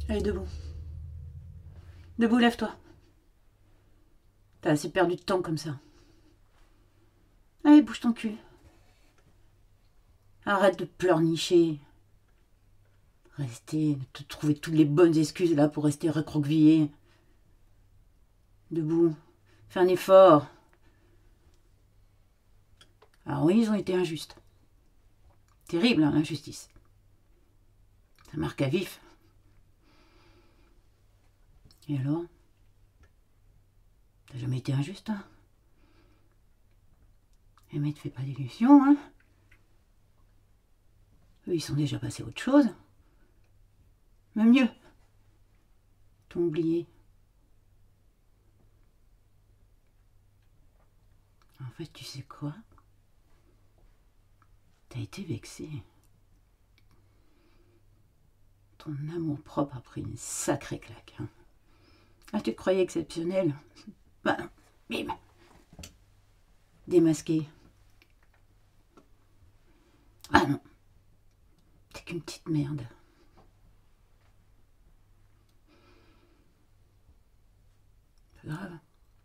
Allez, debout. Debout, lève-toi. T'as assez perdu de temps comme ça. Allez, bouge ton cul. Arrête de pleurnicher. Rester, te trouver toutes les bonnes excuses là pour rester recroquevillé. Debout. Fais un effort. Alors oui, ils ont été injustes. Terrible, hein, l'injustice. Ça marque à vif. Et alors? T'as jamais été injuste, hein? Eh mais te fais pas d'illusions, hein? Eux, ils sont déjà passés à autre chose. Même mieux. T'ont oublié. En fait, tu sais quoi? T'as été vexé. Ton amour-propre a pris une sacrée claque. Hein. Ah, tu te croyais exceptionnel? Bah non. Bim. Démasqué. Ah non. T'es qu'une petite merde. Pas grave.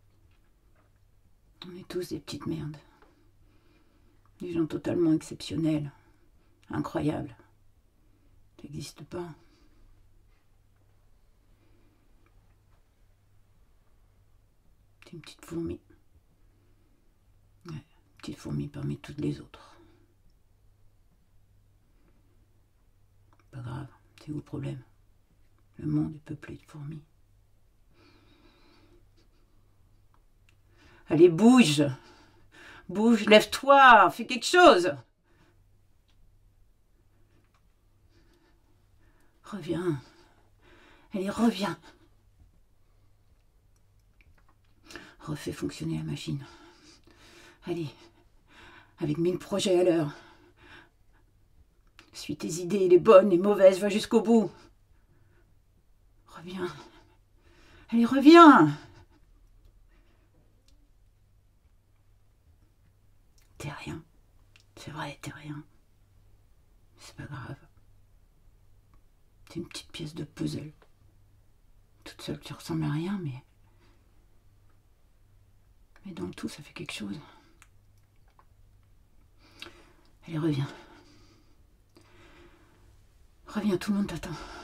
On est tous des petites merdes. Des gens totalement exceptionnels. Incroyables. T'existes pas. T'es une petite fourmi. Ouais, petite fourmi parmi toutes les autres. Pas grave, c'est où le problème? Le monde est peuplé de fourmis. Allez, bouge! Bouge, lève-toi, fais quelque chose! Reviens. Allez, reviens. Refais fonctionner la machine. Allez, avec 1000 projets à l'heure. Suis tes idées, les bonnes, les mauvaises, va jusqu'au bout. Reviens. Allez, reviens. T'es rien. C'est vrai, t'es rien. C'est pas grave. T'es une petite pièce de puzzle. Toute seule, tu ressembles à rien, mais dans le tout, ça fait quelque chose. Allez, reviens. Reviens, tout le monde t'attend.